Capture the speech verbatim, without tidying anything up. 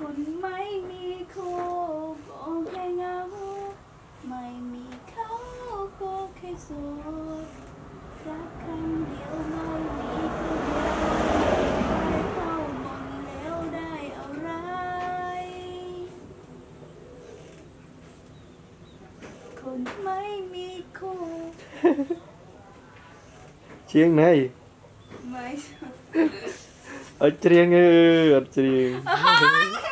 คนไม่มีคู่ก็แค่เงาไม่มีเขาก็แค่โสดรักครั้งเดียวไม่มีคนเดียวเข้าหมดแล้วได้อะไรคนไม่มีคู่เชียงไหนไม่ ở Triêng ơi ở Triêng